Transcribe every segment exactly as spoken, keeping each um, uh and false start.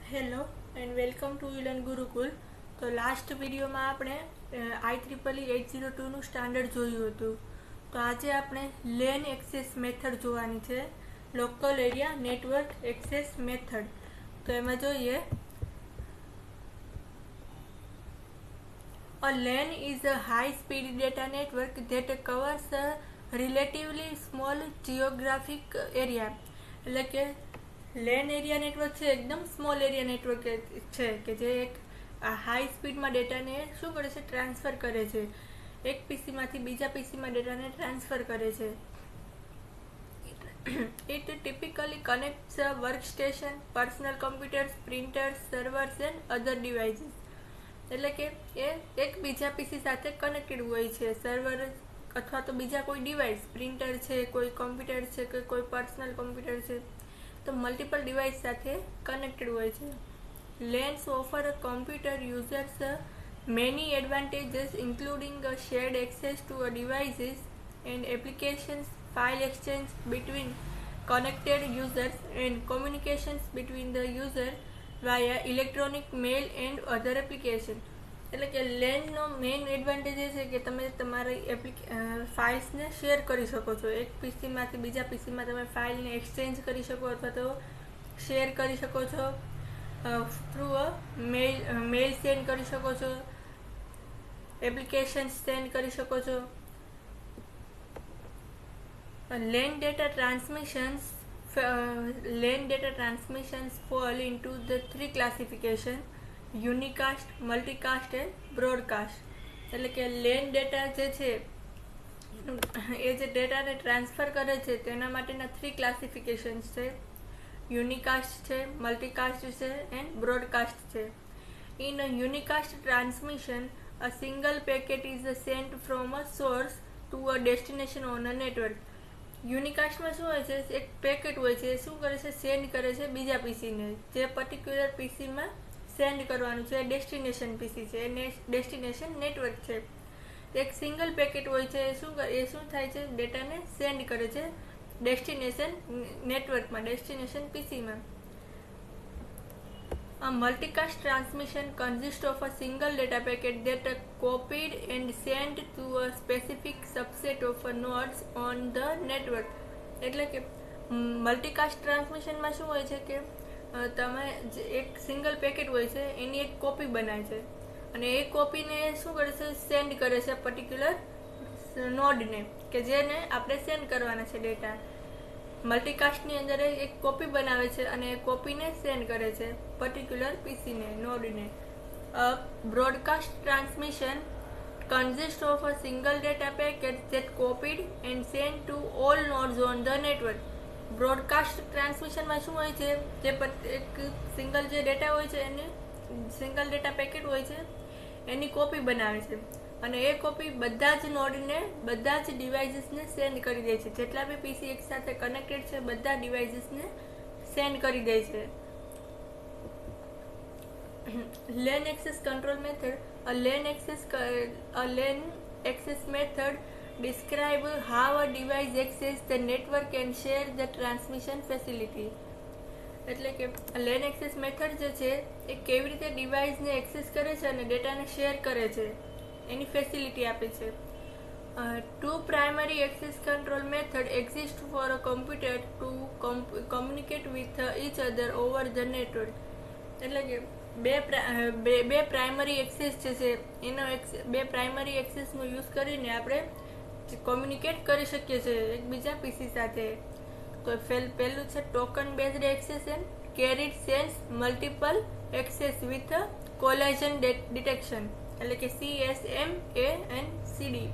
Hello and welcome to યુલન ગુરુકુલ. તો last વિડીયોમાં આપણે I triple E eight zero ટુનું સ્ટાન્ડર્ડ જોયું હતું. તો આજે આપણે લેન એક્સેસ મેથડ જોવાની છે, local area network access method. તો એમાં જોઈએ, A LAN is a high-speed data network that covers a relatively small geographic area. એટલે કે લેન એરિયા નેટવર્ક છે એકદમ સ્મોલ એરિયા નેટવર્ક છે કે જે એક હાઈ સ્પીડમાં ડેટાને શું કરે છે, ટ્રાન્સફર કરે છે. એક પીસીમાંથી બીજા પીસીમાં ડેટાને ટ્રાન્સફર કરે છે. It typically connects work station, personal computers, printers, servers and other devices. એટલે કે એ એક બીજા પીસી સાથે કનેક્ટેડ હોય છે, સર્વર અથવા તો બીજા કોઈ ડિવાઇસ, પ્રિન્ટર છે, કોઈ કમ્પ્યુટર છે કે કોઈ પર્સનલ કમ્પ્યુટર છે, તો મલ્ટિપલ ડિવાઇસ સાથે કનેક્ટેડ હોય છે. LANs offer a computer users many advantages including a shared access to a devices and applications, file exchange between connected users and communications between the user via electronic mail and other application. એટલે કે લેનનો main advantage એ છે કે તમે તમારી એપ્લિક ફાઇલ્સને share કરી શકો છો. એક પીસીમાંથી બીજા પીસીમાં તમે ફાઇલને એક્સચેન્જ કરી શકો અથવા તો શેર કરી શકો છો. થ્રુ અ મેલ મેલ સેન્ડ કરી શકો છો, એપ્લિકેશન સેન્ડ કરી શકો છો. LAN data transmissions LAN data transmissions fall into the three classification: unicast, multicast and broadcast. એટલે કે લેન ડેટા જે છે એ જે ડેટાને ટ્રાન્સફર કરે છે તેના માટેના થ્રી ક્લાસિફિકેશન્સ છે: યુનિકાસ્ટ છે, મલ્ટીકાસ્ટ છે એન્ડ બ્રોડકાસ્ટ છે. In a unicast transmission, a single packet is sent from a source to a destination on a network. યુનિકાસ્ટમાં શું હોય છે, એક પેકેટ હોય છે, શું કરે છે, સેન્ડ કરે છે બીજા પીસીને, જે પર્ટિક્યુલર પીસીમાં સેન્ડ કરવાનું છે. ડેસ્ટિનેશન પીસી છે, એ ડેસ્ટિનેશન નેટવર્ક છે. એક સિંગલ પેકેટ હોય છે, શું એ શું થાય છે, ડેટાને સેન્ડ કરે છે ડેસ્ટિનેશન નેટવર્કમાં, ડેસ્ટિનેશન પીસીમાં. A multicast transmission consists of a single data packet that are copied and sent to a specific subset of nodes on the network. એટલે કે મલ્ટીકાસ્ટ ટ્રાન્સમિશનમાં શું હોય છે કે તમે એક સિંગલ પેકેટ હોય છે એની એક કોપી બનાવે છે અને એ કોપીને શું કરે છે, સેન્ડ કરે છે પર્ટિક્યુલર નોડને કે જેને આપણે સેન્ડ કરવાના છે ડેટા. મલ્ટીકાસ્ટની અંદર એક કોપી બનાવે છે અને એ કોપીને સેન્ડ કરે છે પર્ટિક્યુલર પીસીને, નોડને. A broadcast transmission consists of a single data packet that copied and sent to all nodes on the network. Broadcast ટ્રાન્સમિશનમાં શું હોય છે, જે એક સિંગલ જે ડેટા હોય છે એને સિંગલ ડેટા પેકેટ હોય છે એની કોપી બનાવે છે અને એ કોપી બધા જ નોડને, બધા જ ડિવાઇસીસને સેન્ડ કરી દે છે. જેટલા બી પીસી એક સાથે કનેક્ટેડ છે બધા ડિવાઇસીસને સેન્ડ કરી દે છે. LAN access control method. A LAN access a LAN access method describe how a device access the network and share the transmission facility. એટલે કે લેન એક્સેસ મેથડ જે છે એ કેવી રીતે ડિવાઇસને એક્સેસ કરે છે અને ડેટાને શેર કરે છે એની ફેસિલિટી આપે છે. Two primary access control method exist for a computer to communicate with each other over the network. એટલે કે બે બે પ્રાઇમરી એક્સેસ જે છે એનો બે પ્રાઇમરી એક્સેસનો યુઝ કરીને આપણે કોમ્યુનિકેટ કરી શકીએ છીએ એકબીજા પીસી સાથે. તો પહેલું છે token based access and carried sense multiple access with collision detection. એટલે કે C S M A and C D.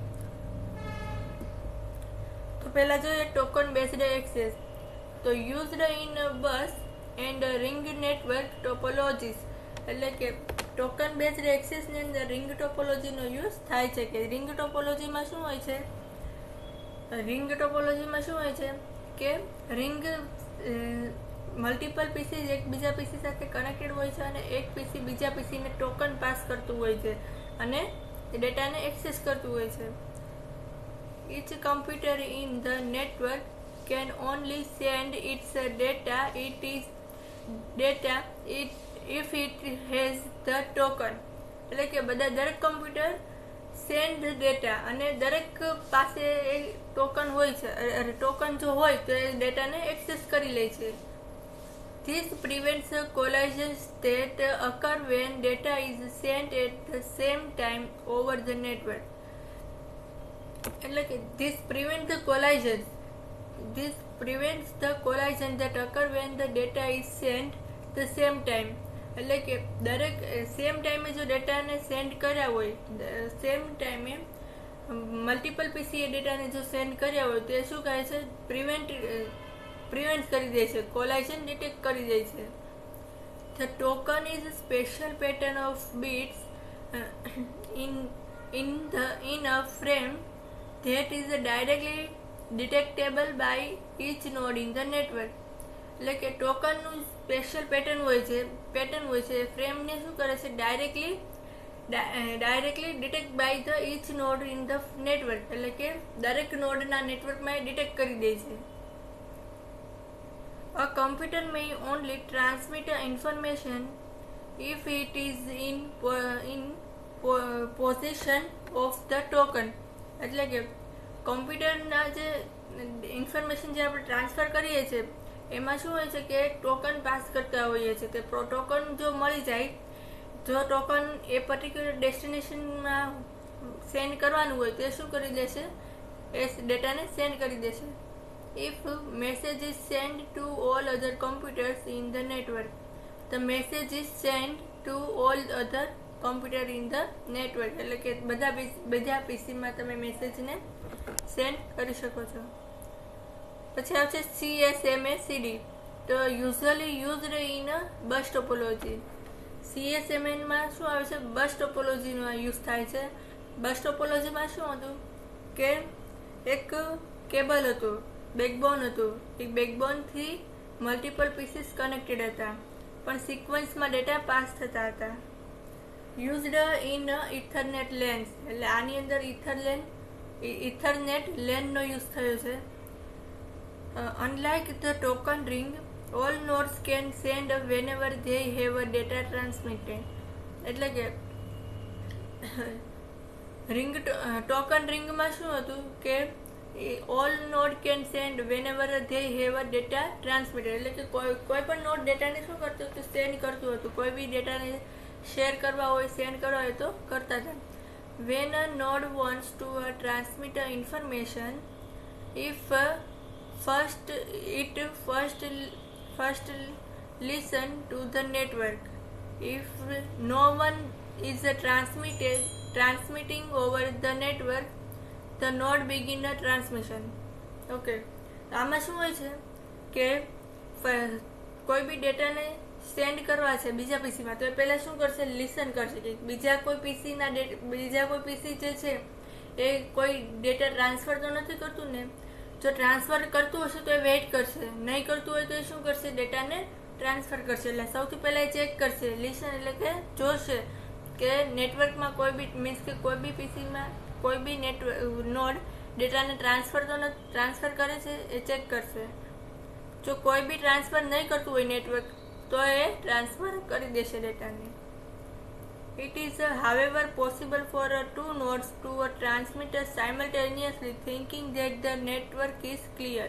તો પહેલા જોઈએ ટોકન બેઝડ એક્સેસ. તો used in bus and ring network topologies. એટલે કે ટોકન બેઝડ એક્સેસની અંદર રિંગ ટોપોલોજીનો યુઝ થાય છે. કે રિંગ ટોપોલોજીમાં શું હોય છે, રિંગ ટોપોલોજીમાં શું હોય છે કે રિંગ મલ્ટિપલ પીસી એકબીજા પીસી સાથે કનેક્ટેડ હોય છે અને એક પીસી બીજા પીસીને ટોકન પાસ કરતું હોય છે અને ડેટાને એક્સેસ કરતું હોય છે. Each computer in the network can only send its data. It is data it if it has the token, એટલે કે બધા દરેક કમ્પ્યુટર સેન્ડ ડેટા અને દરેક પાસે એ ટોકન હોય છે, ટોકન જો હોય તો એ ડેટાને એક્સેસ કરી લે છે. This prevents collisions that occur when data is sent at the same time over the network. એટલે કે this prevents the collisions this prevents the collision that occur when the data is sent the same time. એટલે કે દરેક same ટાઈમે જો ડેટાને send કર્યા હોય, સેમ ટાઈમે મલ્ટિપલ પીસી એ ડેટાને જો સેન્ડ કર્યા હોય તો એ શું કહે છે, પ્રિવેન્ટ પ્રિવેન્ટ કરી દે છે, કોલાઇઝન ડિટેક્ટ કરી દે છે. The token is a special pattern of bits uh, in in the in a frame that is directly detectable by each node in the network. એટલે કે ટોકનનું સ્પેશિયલ પેટર્ન હોય છે પેટર્ન હોય છે ફ્રેમને શું કરે છે, directly directly detect by the each node in the network, એટલે કે દરેક નોડના નેટવર્કમાં ડિટેક્ટ કરી દે છે. A computer may only transmit information if it is in in possession of the token. એટલે કે કમ્પ્યુટરના જે ઇન્ફોર્મેશન જે આપણે ટ્રાન્સફર કરીએ છીએ એમાં શું હોય છે કે ટોકન પાસ કરતા હોઈએ છીએ. તે ટોકન જો મળી જાય, જો ટોકન એ પર્ટિક્યુલર ડેસ્ટિનેશનમાં સેન્ડ કરવાનું હોય તો એ શું કરી દેશે, એ ડેટાને સેન્ડ કરી દેશે. If message is sent to all other computers in the network, the message is sent to all other computer in the network. એટલે કે બધા બધા પીસીમાં તમે મેસેજને સેન્ડ કરી શકો છો. પછી આવશે C S M A C D. તો usually used in a bus topology. C S M એનમાં શું આવે છે, બસ ટોપોલોજીનો યુઝ થાય છે. બસ ટોપોલોજીમાં શું હતું કે એક કેબલ હતું, બેકબોન હતું. એક બેકબોનથી મલ્ટિપલ પીસીસ કનેક્ટેડ હતા, પણ સિક્વન્સમાં ડેટા પાસ થતા હતા. યુઝડ ઇન ઇથરનેટ લેન્સ, એટલે આની અંદર ઇથરલેન ઇથરનેટ લેનનો યુઝ થયો છે. Unlike the token ring, all nodes can send whenever they have a data transmitted. એટલે કે રિંગ ટોકન રિંગમાં શું હતું કે all node can send whenever they have a data transmitted. એટલે કે કોઈ કોઈ પણ નોડ ડેટાને શું કરતું હતું, સેન્ડ કરતું હતું. કોઈ બી ડેટાને શેર કરવા હોય, સેન્ડ કરવા હોય તો કરતા હતા. When a node wants to transmit a information, if first it first first listen to the network. If no one is transmitted transmitting over the network, the node begin the transmission. Okay, આમાં શું હોય છે કે કોઈ બી ડેટાને send કરવા છે બીજા પીસીમાં, તો એ પહેલાં શું કરશે, લિસન કરશે કે બીજા કોઈ પીસીના બીજા કોઈ પીસી જે છે એ કોઈ ડેટા ટ્રાન્સફર તો નથી કરતું ને. જો ટ્રાન્સફર કરતું હશે તો એ વેઇટ કરશે, નહીં કરતું હોય તો એ શું કરશે, ડેટાને ટ્રાન્સફર કરશે. એટલે સૌથી પહેલાં એ ચેક કરશે, લિસન એટલે કે જોશે કે નેટવર્કમાં કોઈ બી મીન્સ કે કોઈ બી પીસીમાં કોઈ બી નેટવર્ક નોડ ડેટાને ટ્રાન્સફર તો નથી ટ્રાન્સફર કરે છે એ ચેક કરશે. જો કોઈ બી ટ્રાન્સફર નહીં કરતું હોય નેટવર્ક તો એ ટ્રાન્સફર કરી દેશે ડેટાને. It is however possible for two nodes to transmit simultaneously thinking that the network is clear.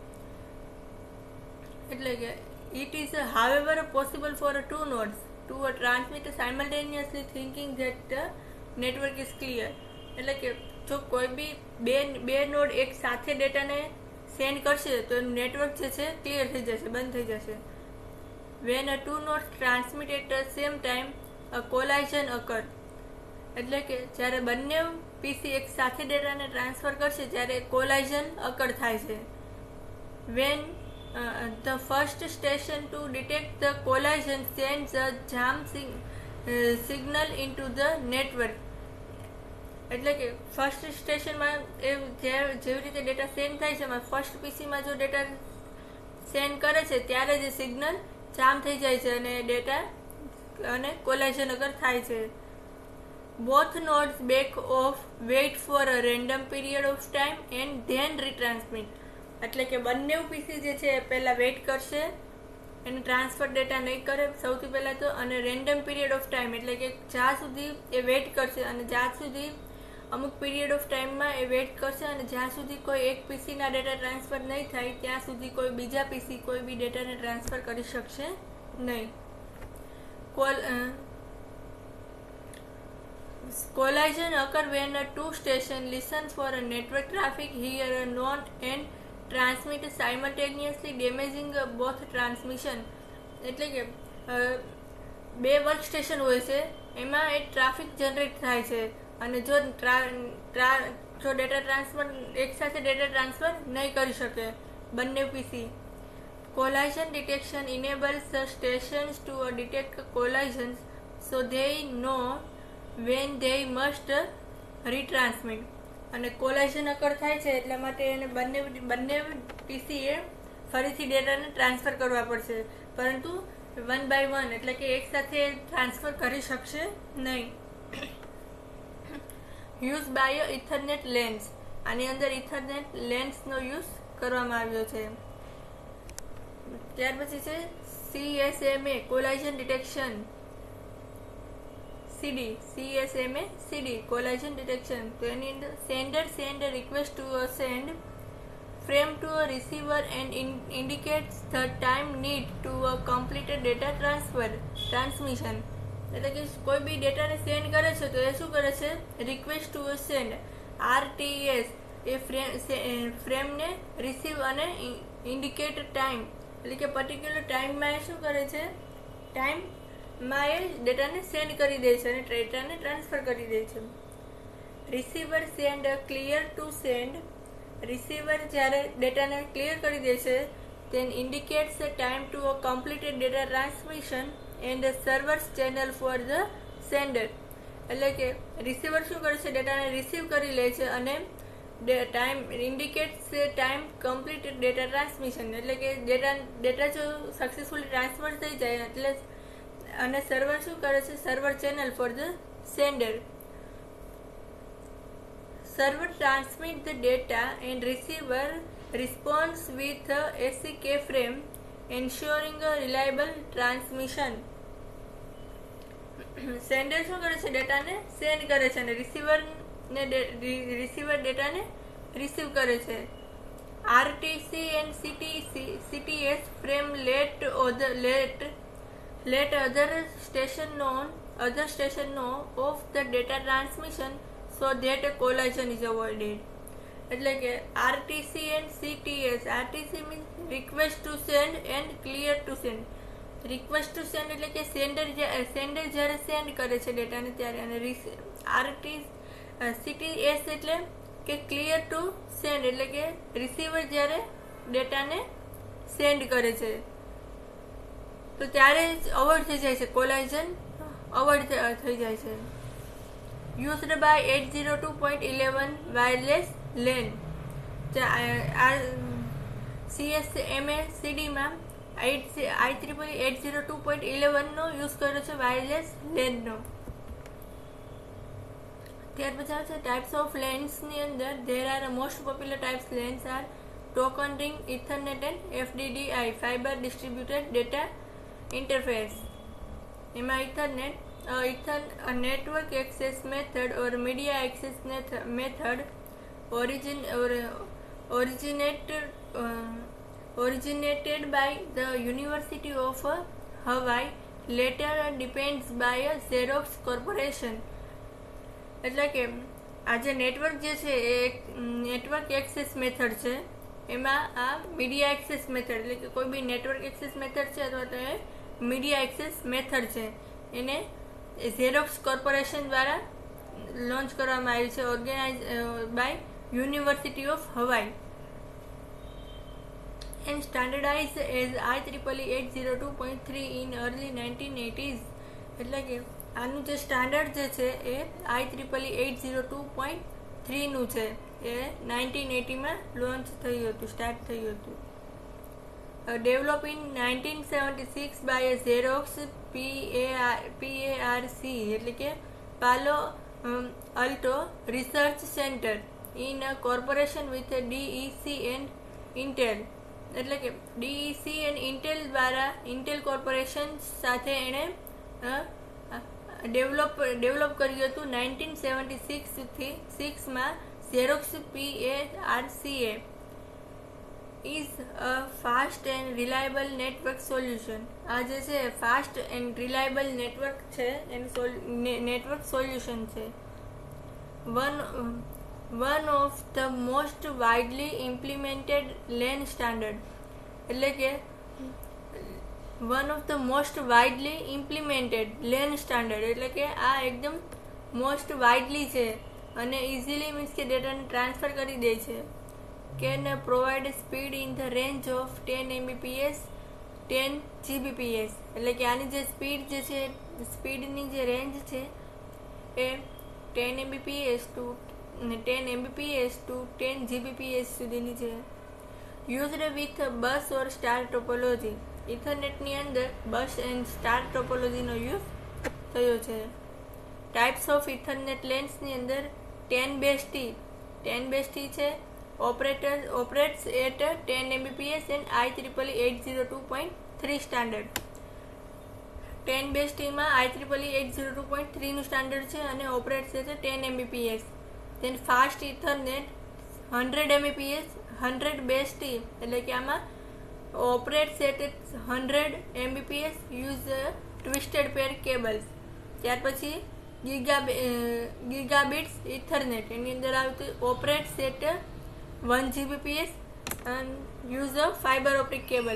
એટલે કે it is however possible for two nodes to transmit simultaneously thinking that the network is clear. એટલે કે જો કોઈ બી બે બે node એક સાથે ડેટાને સેન્ડ કરશે તો નેટવર્ક જે છે ક્લિયર થઈ જશે, બંધ થઈ જશે. When a two nodes transmit at the same time a collision occur. એટલે કે જ્યારે બંને પીસી એક સાથે ડેટાને ટ્રાન્સફર કરશે ત્યારે કોલાઇઝન અકર થાય છે. When the first station to detect the collision sends a jam signal into the network. એટલે કે ફર્સ્ટ સ્ટેશનમાં એ જેવી રીતે ડેટા સેન્ડ થાય છે એમાં ફર્સ્ટ પીસીમાં જો ડેટા સેન્ડ કરે છે ત્યારે જે સિગ્નલ જામ થઈ જાય છે અને ડેટા અને કોલાઇઝન અગર થાય છે. Both nodes back off wait for a random period of time and then retransmit. એટલે કે બંને પીસી જે છે એ પહેલાં વેઇટ કરશે એને ટ્રાન્સફર ડેટા નહીં કરે સૌથી પહેલાં તો, અને રેન્ડમ પીરિયડ ઓફ ટાઈમ એટલે કે જ્યાં સુધી એ વેઇટ કરશે અને જ્યાં સુધી અમુક પીરિયડ ઓફ ટાઈમમાં એ વેઇટ કરશે અને જ્યાં સુધી કોઈ એક પીસીના ડેટા ટ્રાન્સફર નહીં થાય ત્યાં સુધી કોઈ બીજા પીસી કોઈ બી ડેટાને ટ્રાન્સફર કરી શકશે નહીં. કોલ Collision occur when a two station listen for a network traffic, hear a node and transmit simultaneously, damaging both transmission. એટલે કે બે વર્ક સ્ટેશન હોય છે, એમાં એક ટ્રાફિક જનરેટ થાય છે અને જો જો ડેટા ટ્રાન્સફર એકસાથે ડેટા ટ્રાન્સફર નહીં કરી શકે બંને પીસી. Collision detection enables the stations to detect collisions so they know when they must retransmit. અને કોલાઇઝન અકર થાય છે એટલા માટે એને બંને બંને પીસીએ ફરીથી ડેટાને ટ્રાન્સફર કરવા પડશે, પરંતુ વન બાય વન એટલે કે એક સાથે ટ્રાન્સફર કરી શકશે નહીં. Use by ethernet LANs. આની અંદર ઇથરનેટ લેન્સનો યુઝ કરવામાં આવ્યો છે. ત્યાર પછી છે CSMA collision detection. CD CSMA CD collision detection. તો એની અંદર sender send request to a send frame to a receiver and indicates the time need to a completed data transfer transmission. એટલે કે કોઈ બી ડેટાને સેન્ડ કરે છે તો એ શું કરે છે, request to a send RTS એ ફ્રેમ ફ્રેમને રિસીવ અને ઇન્ડિકેટ ટાઈમ એટલે કે પર્ટિક્યુલર ટાઈમમાં એ શું કરે છે, ટાઈમમાં એ ડેટાને સેન્ડ કરી દે છે અને ડેટાને ટ્રાન્સફર કરી દે છે. Receiver send clear to send. Receiver જ્યારે ડેટાને ક્લિયર કરી દે છે then indicates the time to a completed data transmission and the server's channel for the sender. એટલે કે રિસીવર શું કરે છે, ડેટાને રિસીવ કરી લે છે અને time indicates time completed data transmission એટલે કે ડેટા ડેટા જો સક્સેસફુલી ટ્રાન્સફર થઈ જાય એટલે અને સર્વર શું કરે છે, server channel for the sender. Server transmit the data and receiver responds with a S C K frame ensuring a reliable transmission. Sender શું કરે છે, ડેટાને સેન્ડ કરે છે અને રિસીવર ને રિસીવર ડેટાને રિસીવ કરે છે. RTC and CTC CTS frame let other let let other station know other station know of the data transmission so that collision is avoided. એટલે કે RTC and CTS. RTC means request to send and clear to send. Request to send એટલે કે sender sender જ્યારે send કરે છે ડેટાને ત્યારે, અને આરટી સીટીએસ એટલે કે ક્લિયર ટુ સેન્ડ એટલે કે રિસીવર જ્યારે ડેટાને સેન્ડ કરે છે તો ત્યારે અવોઇડ થઈ જાય છે, કોલાઇઝન અવોઇડ થઈ જાય છે. Used by eight zero two point eleven wireless LAN. CSMA સીડીમાં I triple eight zero two point ઇલેવનનો યુઝ કર્યો છે વાયરલેસ લેનનો. ત્યાર પછી આવે છે ટાઈપ્સ ઓફ લેન્સની અંદર there are most popular types LANs are token ring, ethernet and FDDI fibre distributed data interface. એમાં ethernet ether network access method or media access method origin or originated uh, originated by the University of uh, Hawaii, later depends by a Xerox Corporation. એટલે કે આ જે network જે છે એ network access method છે, એમાં આ મીડિયા એક્સેસ મેથડ એટલે કે કોઈ બી નેટવર્ક એક્સેસ મેથડ છે અથવા તો એ મીડિયા એક્સેસ મેથડ છે, એને ઝેરોક્સ કોર્પોરેશન દ્વારા લોન્ચ કરવામાં આવી છે, organise by University of Hawaii and standardized as I triple E eight zero two point three in early nineteen eighties. એટલે કે આનું જે સ્ટાન્ડર્ડ જે છે એ I triple E eight zero two point થ્રીનું છે, એ નાઇન્ટીન એટીમાં લોન્ચ થયું હતું, સ્ટાર્ટ થયું હતું. Develop in nineteen seventy six by a Xerox PARC એટલે કે Palo Alto Research Centre in a corporation with a D E C and Intel. એટલે કે ડીઈસી એન્ડ ઇન્ટેલ દ્વારા ઇન્ટેલ કોર્પોરેશન સાથે એણે ડેવલપ ડેવલપ કર્યું હતું નાઇન્ટીન સેવન્ટી સિક્સથી સિક્સમાં Xerox P A R C એ is a fast and reliable network solution. આ જે છે ફાસ્ટ એન્ડ રિલાયબલ નેટવર્ક છે એનું નેટવર્ક સોલ્યુશન છે. One one of the most widely implemented LAN standard એટલે કે one of the most widely implemented LAN standard એટલે કે આ એકદમ મોસ્ટ વાઇડલી છે અને ઇઝીલી મીન્સ કે ડેટાને ટ્રાન્સફર કરી દે છે. Can provide speed in the range of ten Mbps ten Gbps એટલે કે આની જે સ્પીડ જે છે સ્પીડની જે રેન્જ છે એ ten Mbps to ten Mbps to ten Gbps સુધીની છે. Used with bus or star topology ઇથરનેટની અંદર બસ એન્ડ સ્ટાર ટોપોલોજીનો યુઝ થયો છે. ટાઈપ્સ ઓફ ઇથરનેટ લેન્સની અંદર ten base T ten base T છે. Operator operates at ten Mbps and I triple eight zero two point three standard. Ten base ટીમાં I triple eight zero two point થ્રીનું standard છે અને operates છે ten Mbps. Then fast ethernet hundred Mbps hundred base T એટલે કે આમાં operates at hundred Mbps use twisted pair cables. ત્યાર પછી ગીગા ગીગાબિટ્સ ઇથરનેટ એની અંદર આવતું operates at one Gbps and use a fibre optic cable.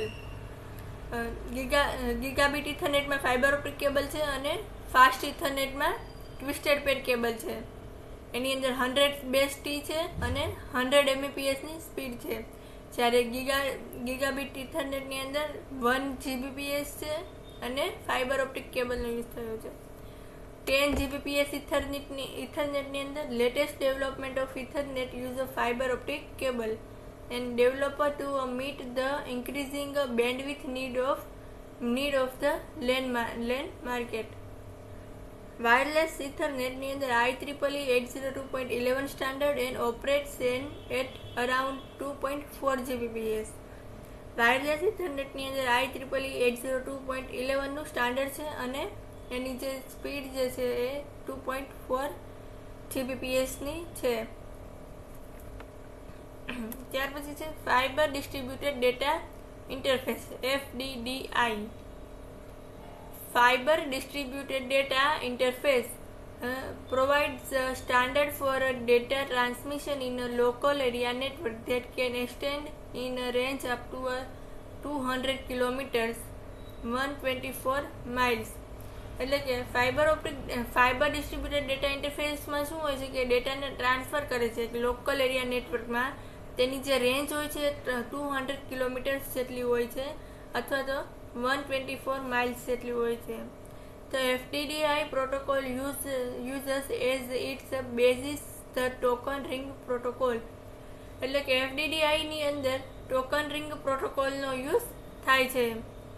Giga gigabit ઇથરનેટમાં fibre optic cable છે અને ફાસ્ટ ઇથરનેટમાં ટ્વિસ્ટેડ પેર કેબલ છે. એની અંદર હંડ્રેડ બેઝ ટી છે અને હંડ્રેડ એમબીપીએસની સ્પીડ છે. જ્યારે ગીગા ગીગાબિટ ઇથરનેટની અંદર વન જીબીપીએસ છે અને ફાઇબર ઓપ્ટિક કેબલનો યુઝ થયો છે. ટેન જીબીપીએસ ઇથરનેટની ઇથરનેટની અંદર latest development of Ethernet use a fibre optic cable and developer to meet the increasing bandwidth need of need of the LAN LAN market. Wireless ઇથરનેટની અંદર I triple eight zero two point eleven standard and operates an at around two point four Gbps. Wireless ઇથરનેટની અંદર I triple eight zero two point ઇલેવનનું standard છે અને એની જે speed જે છે એ ટુ પોઈન્ટ ફોર જીબીપીએસની છે. ત્યાર પછી છે fibre distributed data interface F D D I. Fiber Distributed Data Interface uh, provides a standard for a data transmission in a local area network that can extend in a range up to a two hundred kilometers one hundred twenty-four miles. એટલે કે fibre optic fibre distributed data ઇન્ટરફેસમાં શું હોય છે કે ડેટાને transfer કરે છે કે લોકલ એરિયા નેટવર્કમાં તેની જે રેન્જ હોય છે ટુ હંડ્રેડ કિલોમીટર્સ જેટલી હોય છે અથવા તો વન ટ્વેન્ટી ફોર માઇલ્સ જેટલી હોય છે. તો FDDI protocol use uses as its basis the token ring protocol એટલે કે એફડીડીઆઈની અંદર ટોકન રિંગ પ્રોટોકોલનો યુઝ થાય છે.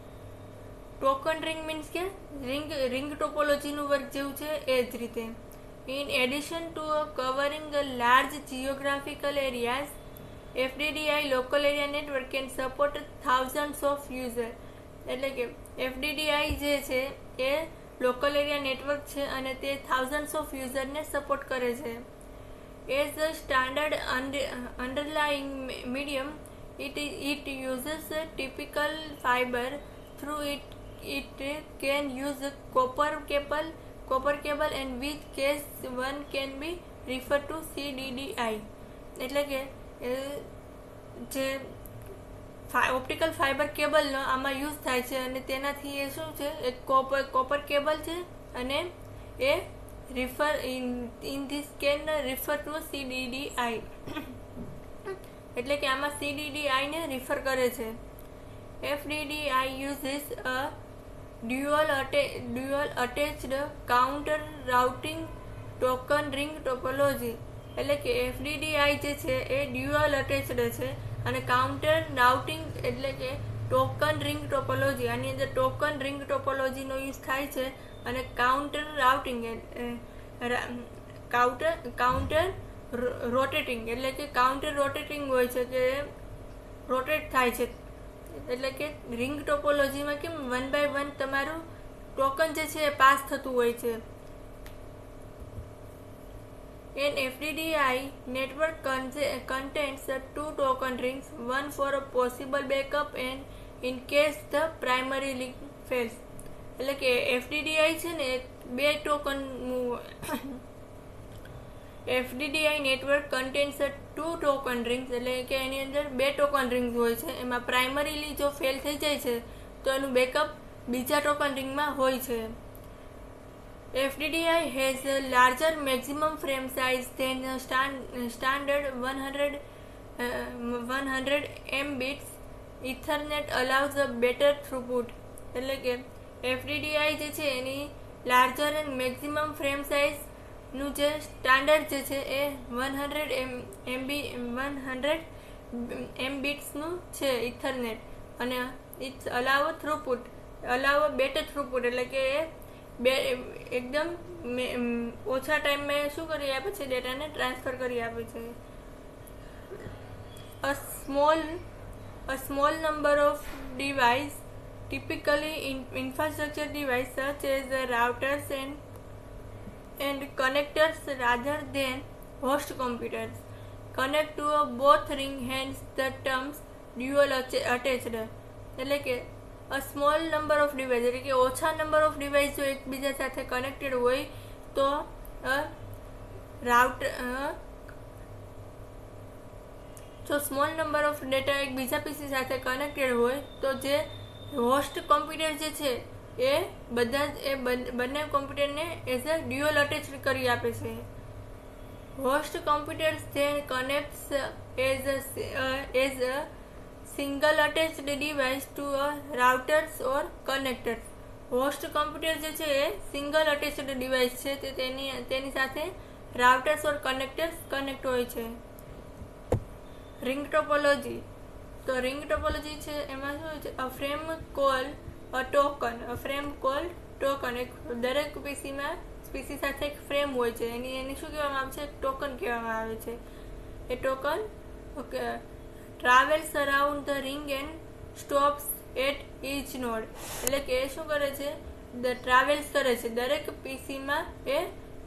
ટોકન રિંગ મીન્સ કે રિંગ રિંગ ટોપોલોજીનું વર્ક જેવું છે એ જ રીતે. In addition to covering a large geographical areas FDDI local area network can support thousands of user એટલે કે એફડીડીઆઈ જે છે એ લોકલ એરિયા નેટવર્ક છે અને તે થાઉઝન્ડ્સ ઓફ યુઝરને સપોર્ટ કરે છે. As the standard underlying medium it it uses typical fibre through it it can use copper cable copper cable and with case one can be refer to CDDI એટલે કે જે optical fibre કેબલનો આમાં use થાય છે અને તેનાથી એ શું છે એક કોપર કોપર કેબલ છે અને એ refer in in this can refer to CDDI એટલે કે આમાં સીડીડીઆઈને રિફર કરે છે. FDDI uses a dual at dual attached counter routing token ring topology એટલે કે એફડીડીઆઈ જે છે એ ડ્યુઅલ અટેચ્ડ છે અને કાઉન્ટર રાઉટિંગ એટલે કે ટોકન રિંગ ટોપોલોજી આની અંદર ટોકન રિંગ ટોપોલોજીનો યુઝ થાય છે અને counter routing counter counter rotating એટલે કે કાઉન્ટર રોટેટિંગ હોય છે કે રોટેટ થાય છે એટલે કે રિંગ ટોપોલોજીમાં કેમ વન બાય વન તમારું ટોકન જે છે એ પાસ થતું હોય છે. An F D D I network contains two token rings, one for a possible backup and in case the primary link fails. એટલે કે F D D I છે ને બે token F D D I network contains two token rings એટલે કે એની અંદર બે token rings હોય છે. એમાં પ્રાઇમરીલી જો ફેલ થઈ જાય છે તો એનું બેકઅપ બીજા ટોકન રિંગમાં હોય છે. F D D I has a larger maximum frame size than the stand, standard one hundred, uh, one hundred megabits. Ethernet allows a better throughput. એટલે કે F D D I જે છે એની larger and maximum frame સાઇઝનું જે standard જે છે એ one hundred MB one hundred એમબીટ્સનું છે ઇથરનેટ, અને it's allow throughput allow better throughput એટલે કે એ બે એકદમ ઓછા ટાઈમમાં શું કરી આપે છે, ડેટાને ટ્રાન્સફર કરી આપે છે. A small a small number of device typically in infrastructure device such as the routers and and connectors rather than host computers connect to a both ring, hence the terms dual attached. એટલે કે a small number of device એટલે કે ઓછા number of device જો એકબીજા સાથે connected હોય તો રાઉટર જો સ્મોલ નંબર ઓફ ડેટા એકબીજા પીસી સાથે કનેક્ટેડ હોય તો જે હોસ્ટ કોમ્પ્યુટર જે છે એ બધા જ એ બંને કોમ્પ્યુટરને એઝ અ ડ્યુઅલ અટેચ કરી આપે છે. Host computers then connects as as a single attached device to a routers or connectors. Host computer જે છે એ સિંગલ અટેચ્ડ ડિવાઇસ છે તે તેની તેની સાથે રાઉટર્સ ઓર કનેક્ટર્સ કનેક્ટ હોય છે. રિંગ ટોપોલોજી તો રિંગ ટોપોલોજી છે એમાં શું હોય છે, a frame call a token a frame call token. એક દરેક પીસીમાં પીસી સાથે એક ફ્રેમ હોય છે, એની એની શું કહેવામાં આવે છે, એક ટોકન કહેવામાં આવે છે. એ token okay travels around the ring and stops at each node. એટલે કે એ શું કરે છે, ધ ટ્રાવેલ્સ કરે છે, દરેક પીસીમાં એ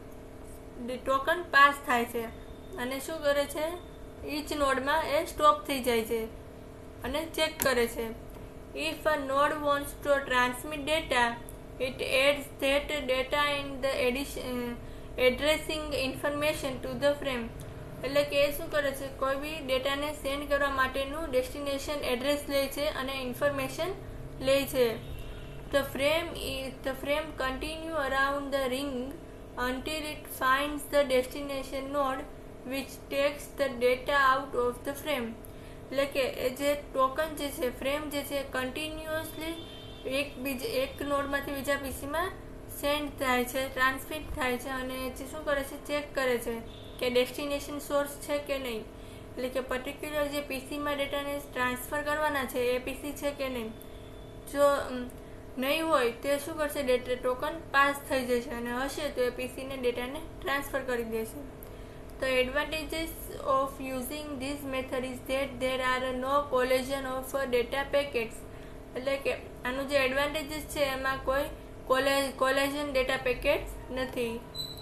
ટોકન પાસ થાય છે અને શું કરે છે, ઈચ નોડમાં એ સ્ટોપ થઈ જાય છે અને ચેક કરે છે. If a node wants to transmit data it adds that data in the addition addressing information to the frame. એટલે કે એ શું કરે છે, કોઈ બી ડેટાને સેન્ડ કરવા માટેનું ડેસ્ટિનેશન એડ્રેસ લે છે અને ઇન્ફોર્મેશન લે છે. The frame is the frame continue around the ring until it finds the destination node which takes the data out of the frame. એટલે કે એ જે ટોકન જે છે, ફ્રેમ જે છે, કન્ટિન્યુઅસલી એક બીજ એક નોડમાંથી બીજા પીસીમાં સેન્ડ થાય છે, ટ્રાન્સમિટ થાય છે અને શું કરે છે, ચેક કરે છે કે ડેસ્ટિનેશન સોર્સ છે કે નહીં. એટલે કે પર્ટિક્યુલર જે પીસીમાં ડેટાને ટ્રાન્સફર કરવાના છે એ પીસી છે કે નહીં. જો નહીં હોય તો શું કરશે, ડેટા ટોકન પાસ થઈ જશે અને હશે તો એ પીસીને ડેટાને ટ્રાન્સફર કરી દેશે. The advantages of using this method is that there are no collision of data packets. એટલે કે આનું જે એડવાન્ટેજીસ છે એમાં કોઈ કોલેજન ડેટા પેકેટ્સ નથી.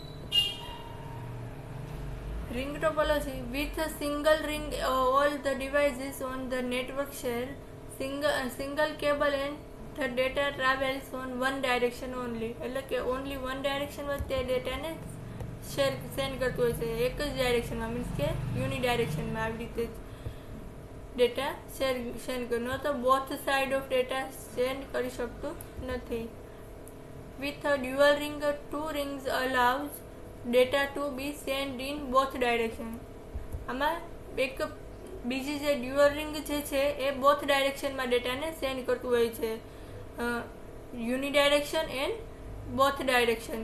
Ring topology with a single ring all the devices on the network share single single cable and the data travels on one direction only. એટલે કે ઓનલી વન ડાયરેક્શનમાં તે ડેટાને શેર સેન્ડ કરતું હોય છે, એક જ ડાયરેક્શનમાં, મીન્સ કે યુની ડાયરેક્શનમાં. આવી રીતે ડેટા શેર સેન્ડ કરનો તો both side of data send કરી શકતું નથી. With a dual ring two rings allows data to be send in both direction. આમાં એક બીજી જે ડ્યુઅલ રિંગ જે છે એ બોથ ડાયરેક્શનમાં ડેટાને સેન્ડ કરતું હોય છે, uni direction and both direction.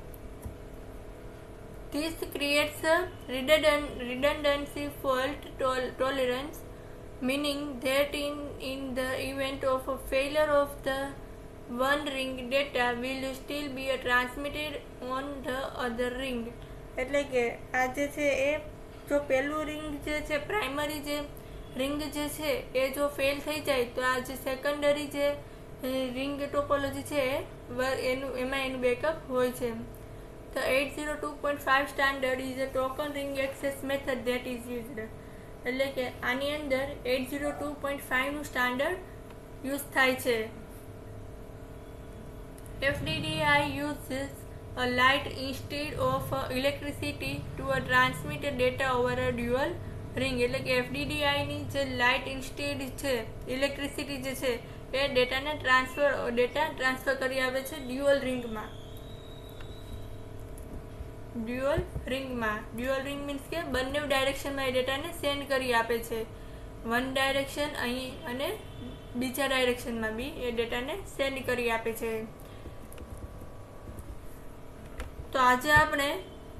This creates a redundancy fault tolerance, meaning that in, in the event of a failure of the one ring, data will still be transmitted on the other ring. એટલે કે આ જે છે એ જો પહેલું ring જે છે primary જે રિંગ જે છે એ જો ફેલ થઈ જાય તો આ જે સેકન્ડરી જે રિંગ ટોપોલોજી છે એનું એમાં એનું બેકઅપ હોય છે. તો eight zero two point five standard is a token ring access method that is used. એટલે કે આની અંદર એટ ઝીરો ટુ પોઈન્ટ ફાઇવનું સ્ટાન્ડર્ડ યુઝ થાય છે. F D D I uses a light instead of uh, electricity to uh, transmit data over a dual ring. એટલે કે F D D I ની જે લાઇટ ઇન્સ્ટેડ છે electricity જે છે એ ડેટાને ટ્રાન્સફર ડેટા ટ્રાન્સફર કરી આવે છે ડ્યુઅલ રિંગમાં. ડ્યુઅલ રિંગમાં ડ્યુઅલ રિંગ મીન્સ કે બંને ડાયરેક્શનમાં એ ડેટાને સેન્ડ કરી આપે છે. વન ડાયરેક્શન અહીં અને બીજા ડાયરેક્શનમાં બી એ ડેટાને સેન્ડ કરી આપે છે. તો આજે આપણે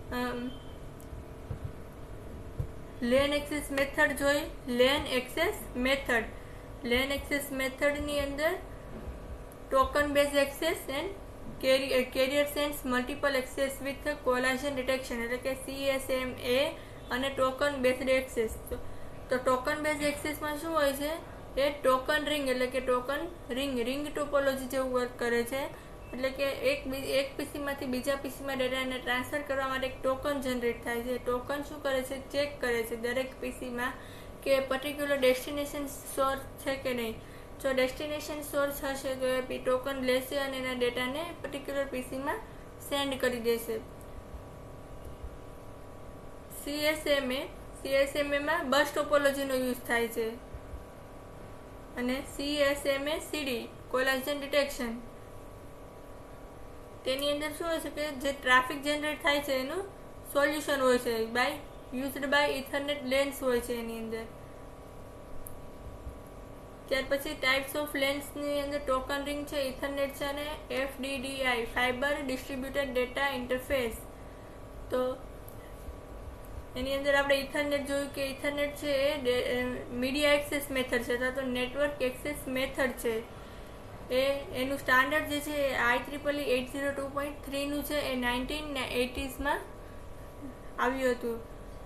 લેન એક્સેસ મેથડ જોઈ. LAN access method LAN access મેથડની અંદર token base access and carrier sense multiple access with collision detection એટલે કે સી એસ એમ એ અને ટોકન બેઝડ એક્સેસ. તો ટોકન બેઝ એક્સેસમાં શું હોય છે એ ટોકન રિંગ એટલે કે ટોકન રિંગ રિંગ ટોપોલોજી જેવું વર્ક કરે છે. એટલે કે એક એક પીસીમાંથી બીજા પીસીમાં ડેટાને ટ્રાન્સફર કરવા માટે એક ટોકન જનરેટ થાય છે. ટોકન શું કરે છે ચેક કરે છે દરેક પીસીમાં કે પર્ટિક્યુલર ડેસ્ટિનેશન સોર્સ છે કે નહીં. જો ડેસ્ટિનેશન સોર્સ હશે તો એ ટોકન લેશે અને એના ડેટાને પર્ટિક્યુલર પીસીમાં સેન્ડ કરી દેશે. સીએસએમએ સીએસએમએમાં બસ ટોપોલોજીનો યુઝ થાય છે અને સીએસએમએ સીડી કોલાજન ડિટેક્શન તેની અંદર શું હોય છે કે જે ટ્રાફિક જનરેટ થાય છે એનું સોલ્યુશન હોય છે by used by ethernet LANs હોય છે એની અંદર. ત્યાર પછી ટાઈપ્સ ઓફ લેન્સની અંદર ટોકન રિંગ છે, ઇથરનેટ છે અને F D D I fibre distributed data interface. તો એની અંદર આપણે ઇથરનેટ જોયું કે ઇથરનેટ છે એ મીડિયા એક્સેસ મેથડ છે અથવા તો નેટવર્ક એક્સેસ મેથડ છે. એ એનું સ્ટાન્ડર્ડ જે છે એ I triple eight zero two point થ્રીનું છે. એ નાઇન્ટીન એટીઝમાં આવ્યું હતું.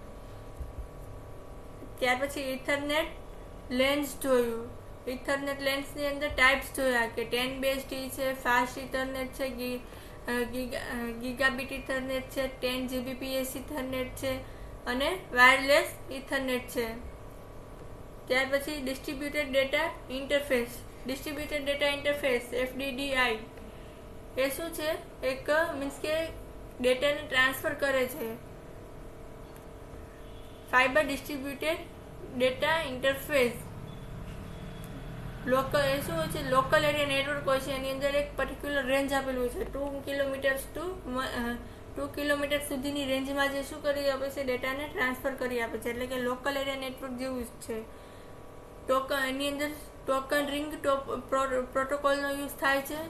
ત્યાર પછી ઇથરનેટ લેન્સ જોયું. ઇથરનેટ લેન્સની અંદર ટાઈપ્સ જોયા કે ટેન બેઝ ટી છે, ફાસ્ટ ઇથરનેટ છે, ગીગાબીટ ઇથરનેટ છે, ટેન જીબીપીએસ ઇથરનેટ છે અને વાયરલેસ ઇથરનેટ છે. ત્યાર પછી distributed data interface distributed data interface F D D I એ શું છે એક મીન્સ કે ડેટાને ટ્રાન્સફર કરે છે. Fibre distributed data interface local એ શું હોય છે લોકલ એરિયા નેટવર્ક હોય છે. એની અંદર એક પર્ટિક્યુલર રેન્જ આપેલું છે two kilometres two two kilometre સુધીની રેન્જમાં જે શું કરી આપે છે ડેટાને ટ્રાન્સફર કરી આપે છે. એટલે કે લોકલ એરિયા નેટવર્ક જેવું જ છે. ટોકન એની અંદર ટોકન રિંગ પ્રોટોકોલનો યુઝ થાય છે.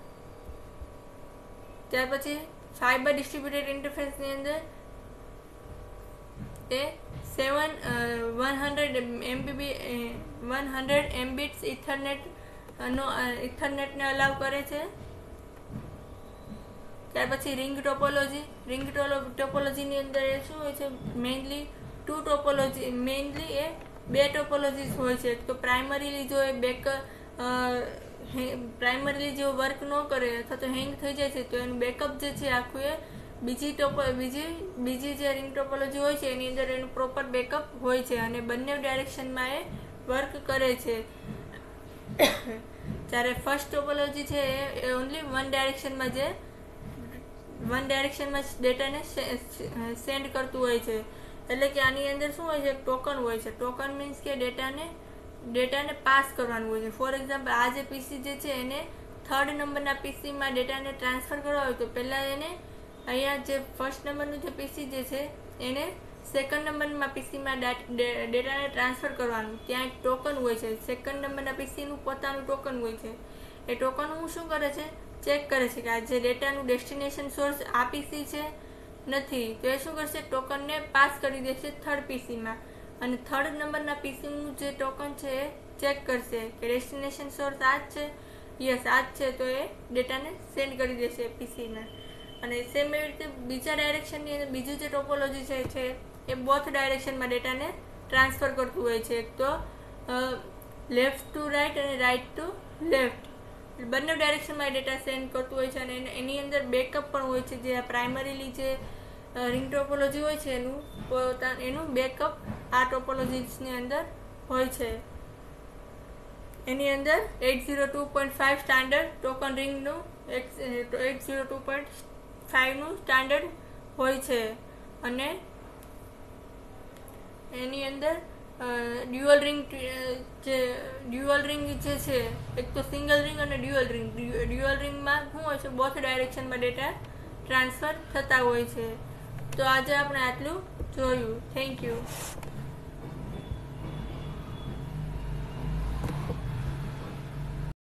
ત્યાર પછી ફાઇબર ડિસ્ટ્રીબ્યુટેડ ઇન્ટરફેસની અંદર એ seven one hundred MB one hundred Mbits Ethernet નો ઇથરનેટને અલાવ કરે છે. ત્યાર પછી રિંગ ટોપોલોજી રિંગ ટોપોલોજીની અંદર એ શું હોય છે મેઇનલી ટુ ટોપોલોજી મેઇનલી એ બે ટોપોલોજીસ હોય છે. તો પ્રાઇમરીલી જો એ બેક પ્રાઇમરીલી જો વર્ક ન કરે અથવા તો હેંગ થઈ જાય છે તો એનું બેકઅપ જે છે આખું એ બીજી ટોપો બીજી બીજી જે રિંગ ટોપોલોજી હોય છે એની અંદર એનું પ્રોપર બેકઅપ હોય છે અને બંને ડાયરેક્શનમાં એ વર્ક કરે છે. જ્યારે ફર્સ્ટ ટોપોલોજી છે એ ઓનલી વન ડાયરેક્શનમાં જે વન ડાયરેક્શનમાં ડેટાને સેન્ડ કરતું હોય છે. એટલે કે આની અંદર શું હોય છે ટોકન હોય છે. ટોકન મીન્સ કે ડેટાને ડેટાને પાસ કરવાનું હોય છે. ફોર એક્ઝામ્પલ આ જે પીસી જે છે એને થર્ડ નંબરના પીસીમાં ડેટાને ટ્રાન્સફર કરવા હોય તો પહેલાં એને અહીંયા જે ફર્સ્ટ નંબરનું જે પીસી જે છે એને સેકન્ડ નંબરમાં પીસીમાં ડેટાને ટ્રાન્સફર કરવાનું. ત્યાં એક ટોકન હોય છે. સેકન્ડ નંબરના પીસીનું પોતાનું ટોકન હોય છે. એ ટોકન હું શું કરે છે ચેક કરે છે કે આ જે ડેટાનું ડેસ્ટિનેશન સોર્સ આ પીસી છે નથી તો એ શું કરશે ટોકનને પાસ કરી દેશે થર્ડ પીસીમાં અને થર્ડ નંબરના પીસીનું જે ટોકન છે એ ચેક કરશે કે ડેસ્ટિનેશન સોર્સ આ જ છે યસ આ જ છે તો એ ડેટાને સેન્ડ કરી દેશે પીસીમાં. અને સેમ એવી રીતે બીજા ડાયરેક્શનની અંદર બીજું જે ટોપોલોજી છે છે એ બોથ ડાયરેક્શનમાં ડેટાને ટ્રાન્સફર કરતું હોય છે. એક તો લેફ્ટ ટુ રાઈટ અને રાઈટ ટુ લેફ્ટ, બંને ડાયરેક્શનમાં ડેટા સેન્ડ કરતું હોય છે. અને એની અંદર બેકઅપ પણ હોય છે, જે પ્રાઇમરીલી જે રિંગ ટોપોલોજી હોય છે એનું પોતા એનું બેકઅપ આ ટોપોલોજીસની અંદર હોય છે. એની અંદર eight zero two point five standard token રિંગનું એટ ઝીરો ટુ પોઈન્ટ ફાઇવનું સ્ટાન્ડર્ડ હોય છે. અને એની અંદર ડ્યુઅલ રિંગ જે ડ્યુઅલ રિંગ જે છે, એક તો સિંગલ રિંગ અને ડ્યુઅલ રિંગ. ડ્યુઅલ રિંગમાં શું હોય છે, બોથ ડાયરેક્શનમાં ડેટા ટ્રાન્સફર થતા હોય છે. તો આજે આપણે આટલું જોયું. Thank you.